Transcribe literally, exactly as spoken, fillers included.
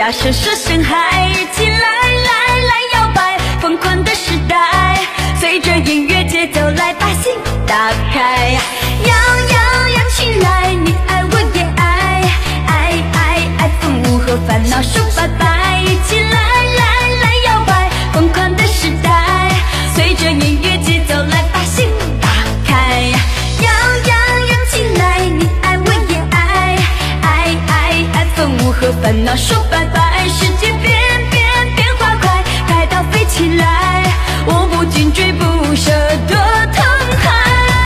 大声说声嗨，一起来来来摇摆，疯狂的时代，随着音乐节奏来把心打开，摇摇摇起来，你爱我也爱，爱爱爱，愤怒和烦恼说拜拜，一起来来来摇摆，疯狂的时代，随着音乐节奏来把心打开，摇摇摇起来，你爱我也爱，爱爱爱，愤怒和烦恼说拜拜，世界变变变化快，快到飞起来，我不禁追不